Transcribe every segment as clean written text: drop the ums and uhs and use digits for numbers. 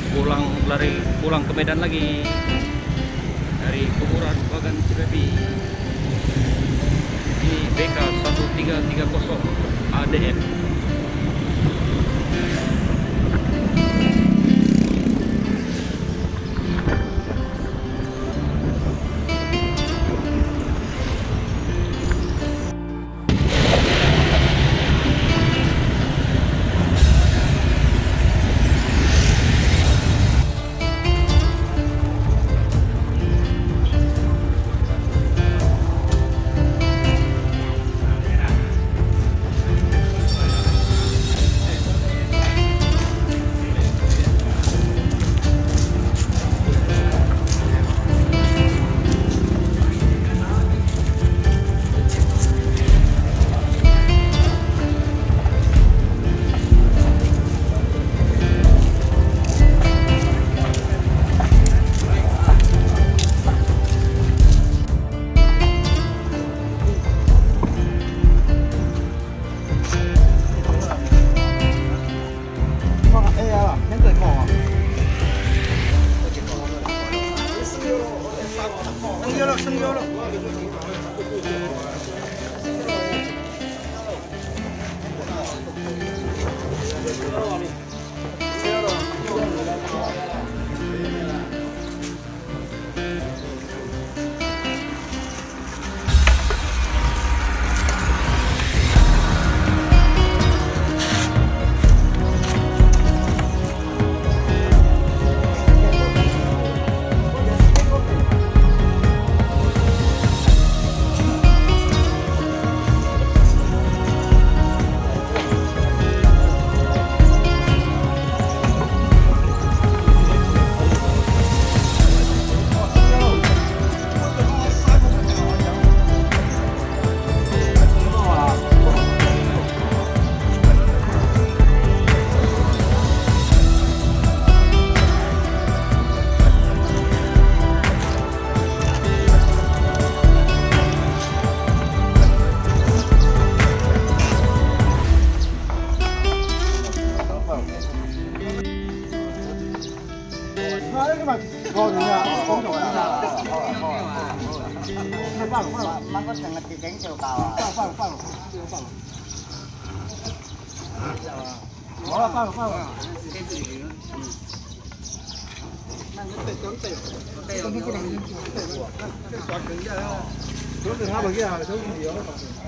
pulang ke Medan lagi dari Kuburan Bagan Cilebi. Ini BK 1330 ADM. 升优了。 Mang có thằng là đánh chiều tàu à?放了。好了，放了。那你得整对，整不能对，这抓成家了，就是他们给他手机了。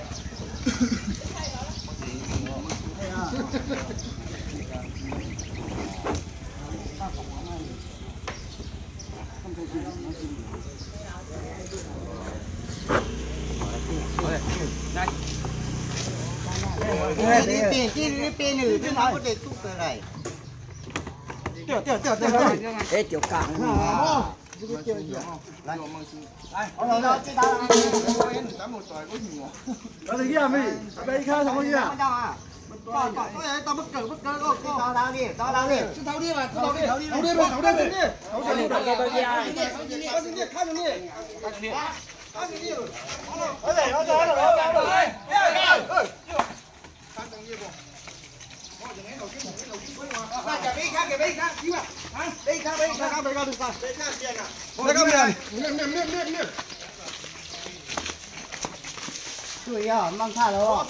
Cái bên này chứ nó có để túc từ này. Tiêu. Ê, tiểu cảng. Đây. Nó chỉ đá. Nó thì kia mày, đây khai thằng kia. Tao bất cỡ cô. Tao đá đi. Tao đi mà, tao đi. Chú à, mang thả đâu?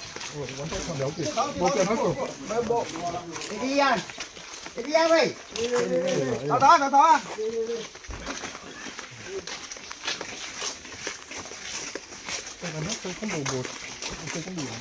Đi ăn mày. Tao đó. Nó không bột, không bị.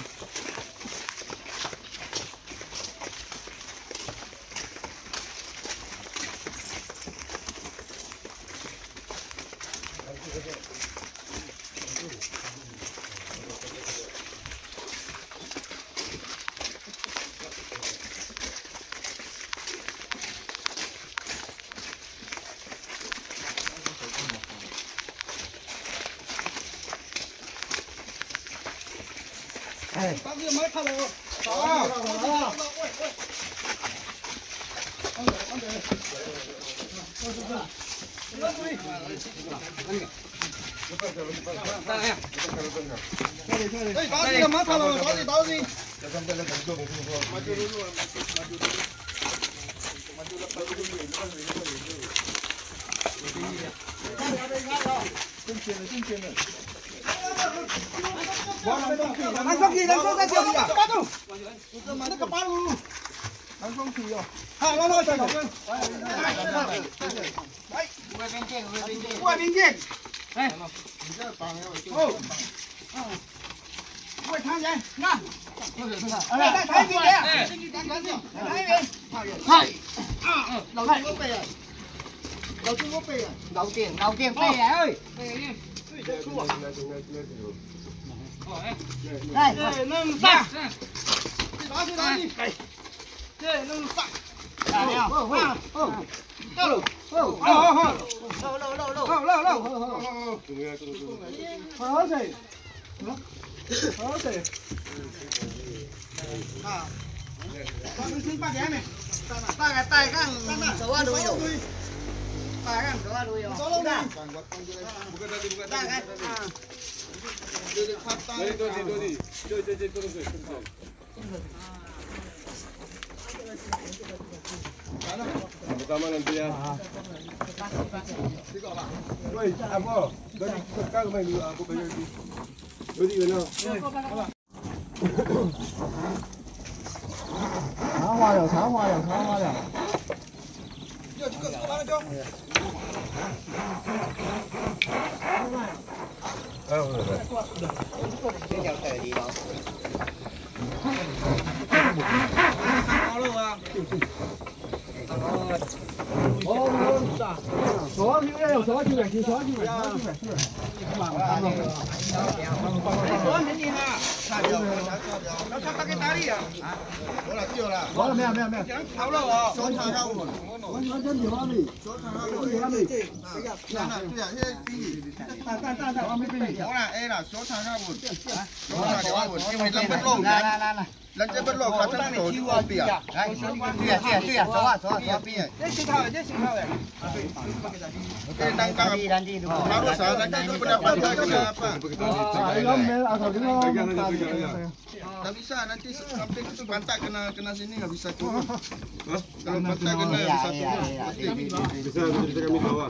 Tao kia mới thằng nào. Đó. Tao gì? 真尖的，真尖的。 南双皮，南双在这里啊！八度， 那个八路，南双皮哦。 好，来，小哥，来，外边见，哎，哦，喂，汤圆，看，来，抬一边，抬一边，嗨，啊，老弟我背啊，老弟我背啊，老弟背啊，哎，背出啊，来，弄上，拿去，这弄上。到了，到了，好水，好水，啊，咱们先8点没？大概走啊路哟，大概走啊路哟，走路的，大概啊，对。 Pertama nanti ya. Woi, apa? Dari sekarang main dulu aku bayar di. Jadi mana? 茶花了。 要这个拿来交。哎，人家不落卡真做好比啊！哎，对呀，走啊，这新套的。当拿多少？人家都不能办这个办。Tak bisa nanti sampai itu pantat kena sini nggak bisa turun. Kalau pantat kena bisa turun. Bisa kami bawa.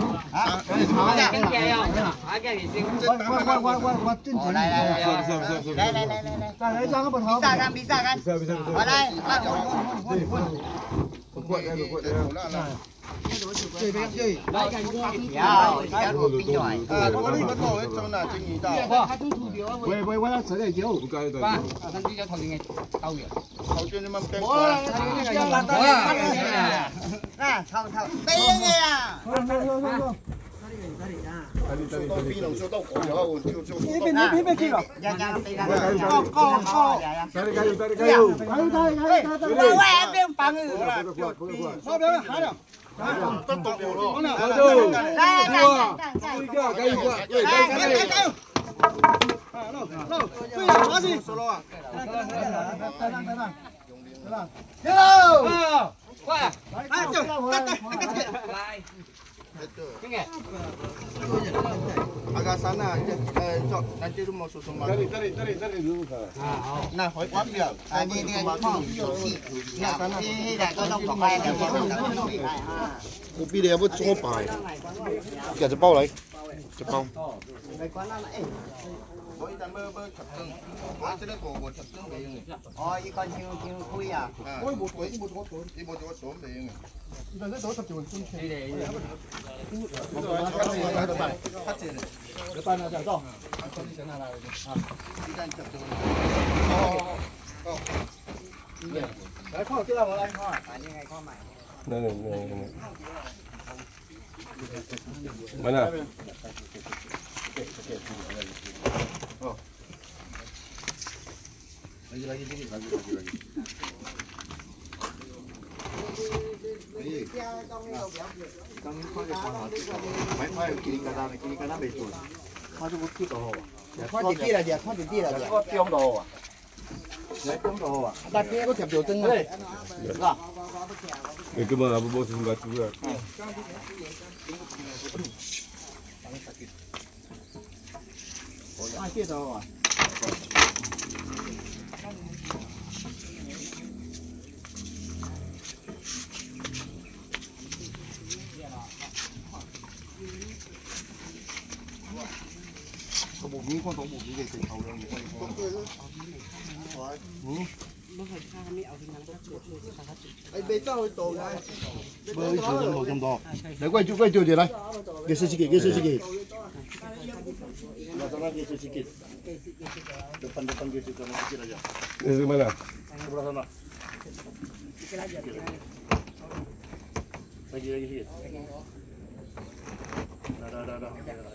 我要吃点酒。Agak sana aja, Cok. Nanti lu mau susun malu. Tarik dulu. Nah, kuat dia. Ini sana. Kopi dia buat semua pai. Kita cepat lagi. Cepat. 이 con chiêu khui à? Ôi, một tuổi. Đi một chỗ xuống để nghe. Đây nó tập trung xuống. Đây. Phát triển. Để ban là rõ. Cái kho kia là một anh kho à? Như ngày kho mày. Này. Mana? Lagi. Mấy khoai kiri kada bị chuột. Khoai cho bút kia đồ. Khoai tiền kia là gì? Có tiêu đồ à? Đấy, tiêu đồ à? Đặt kia có kẹp điều tinh đấy. Dạ. Cái mà apa bos enggak juga. Khoai kia đồ à? 你看到冇呢個頭兩嘢，係未走去到嘅，冇冇咁多，嚟貴住啲嚟，幾時幾？Masalah geser sikit. Depan geser sikit aja. Geser mana? Sebelah sana. Lagi sikit. Dah.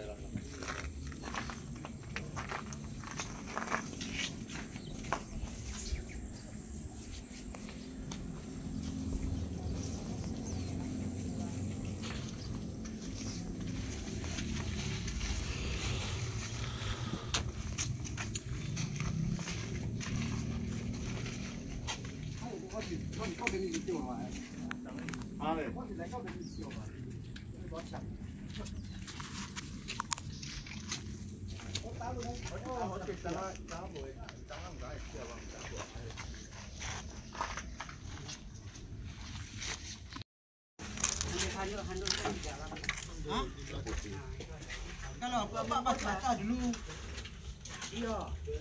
Kalau baca dulu. Iya.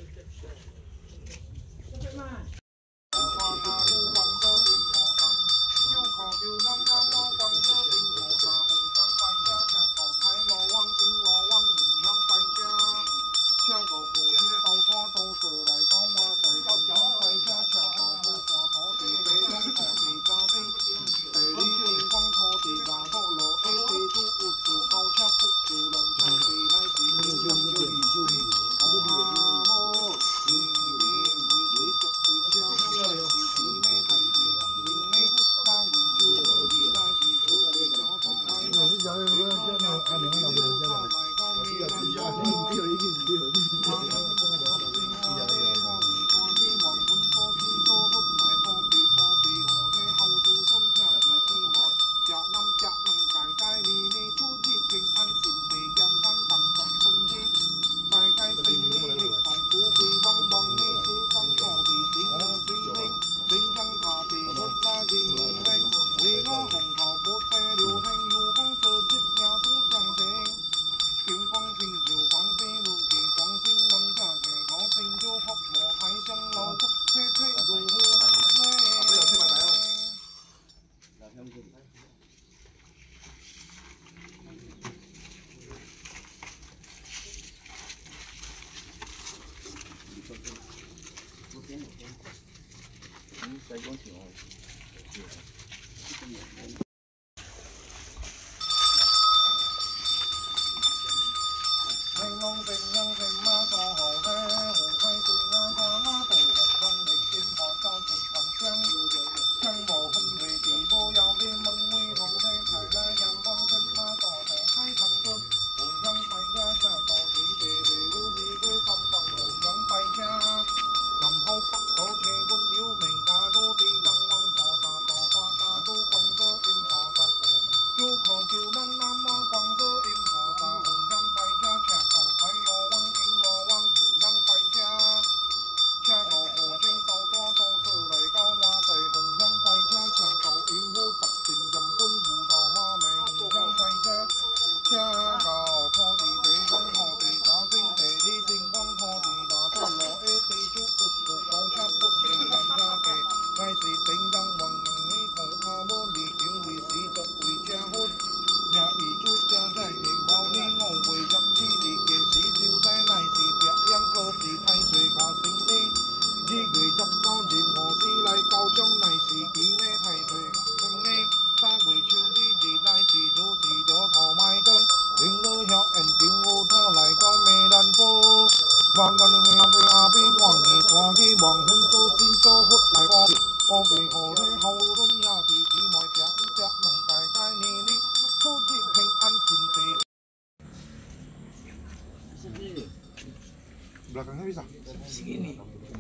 Belakangnya bisa? Segini.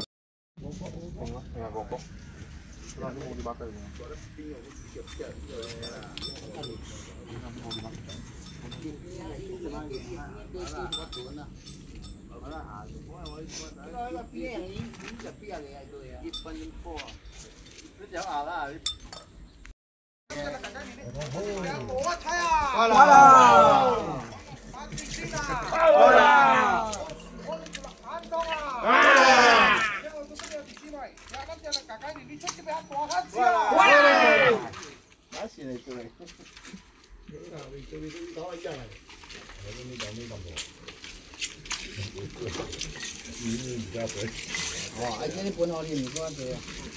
Enggak kokok. Langsung mau dibakar ini. Mau dibakar. 哪是嘞对？哇！而且你本好你唔算多。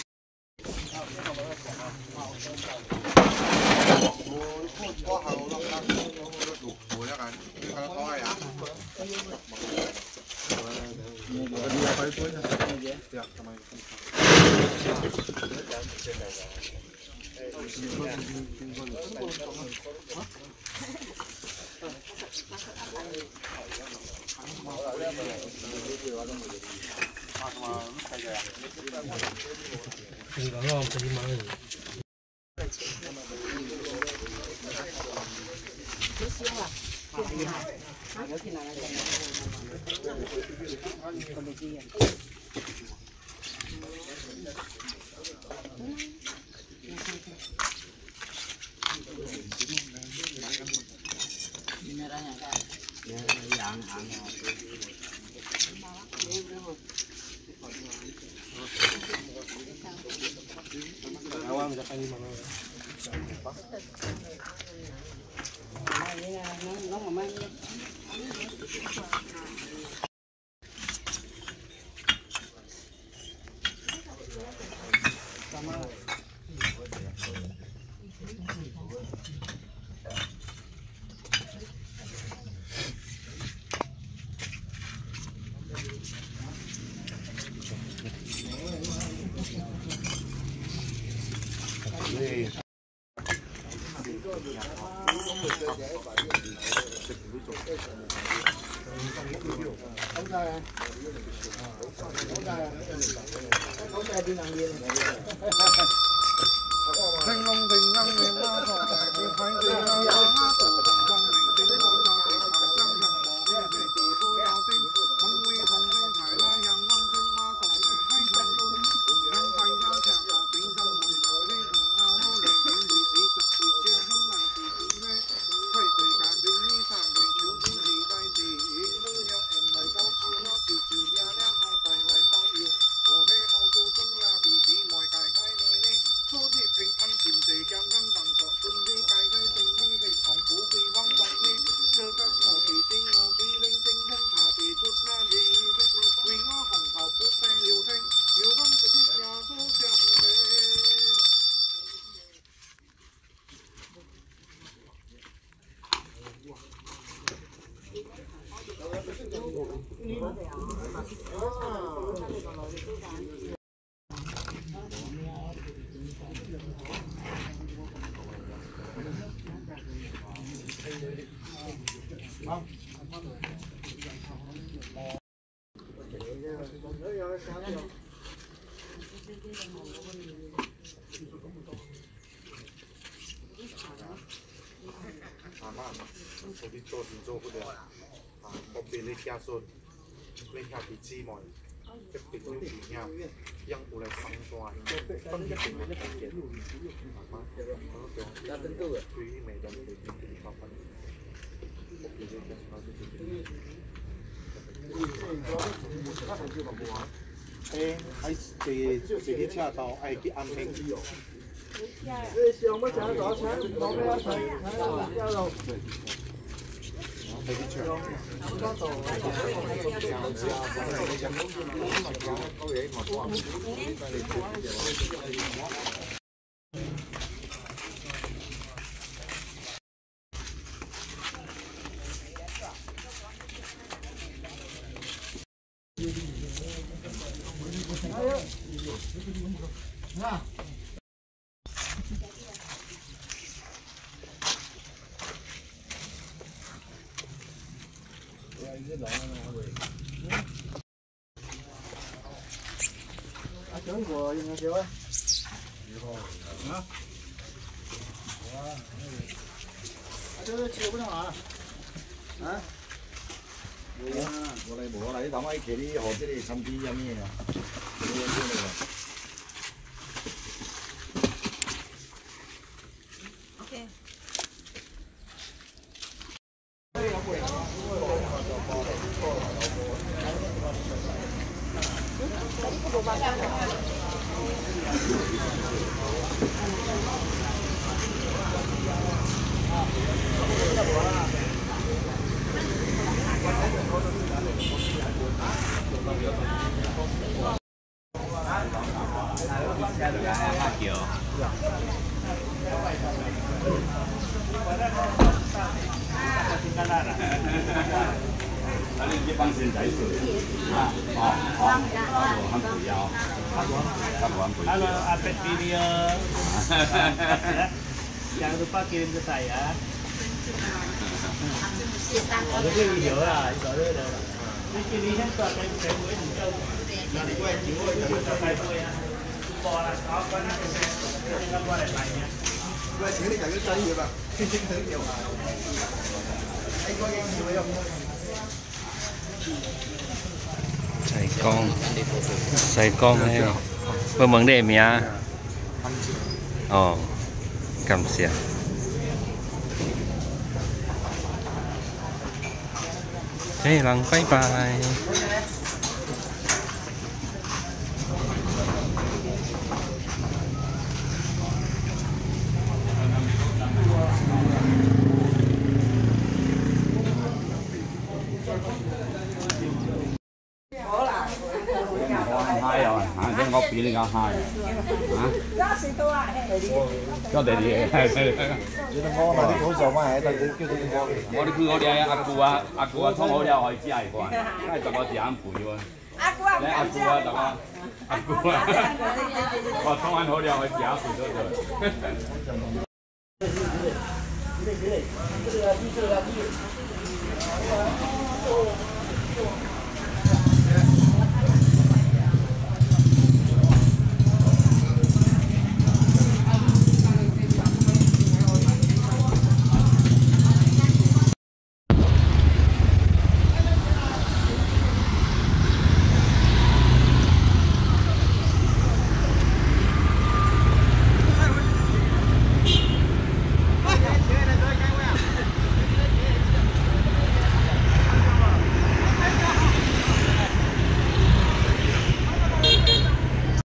做啲做事做不了，我俾你家孙，你下啲姊妹，一定要點樣，讓我來幫助你，幫你點樣解決，媽媽，我講，對於每個人都要俾方法，我俾你講，我就俾你。喺自己車度，係啲安平。 上乜請攞請，攞咩一齊？一路。Chớn vừa như chưa á? Hả? Chớn chiều bữa nào hả? Hả? Qua đây bữa này tao mấy kia đi hộp cái đi xăm chi giống như nè. Ok. 啊，你这帮先仔水啊，很不要， Halo, Apet Video. Jangan lupa kirim ke saya. Ada video lah, itu ada. Ini kan pakai buat itu. Nanti gue juga pakai ya. Bola apa nih? Kita boleh tanya. Gue sini jangan cari ya, Pak. Sini sini nhiều. Anh có em nhiều không? Sài Gòn này vừa vấn đề mía cảm ơn thế lần bye bye hai rồi, cái ngọc bị lên cao hai, có để đi, Nó hỗ trợ mà tại cái kêu tôi ngon. 我哋佢我哋阿姑啊，通好有可以知係啩，梗係就我自己陪喎。你阿姑啊，就阿姑啊，我通完好有可以自己陪咗佢。 这个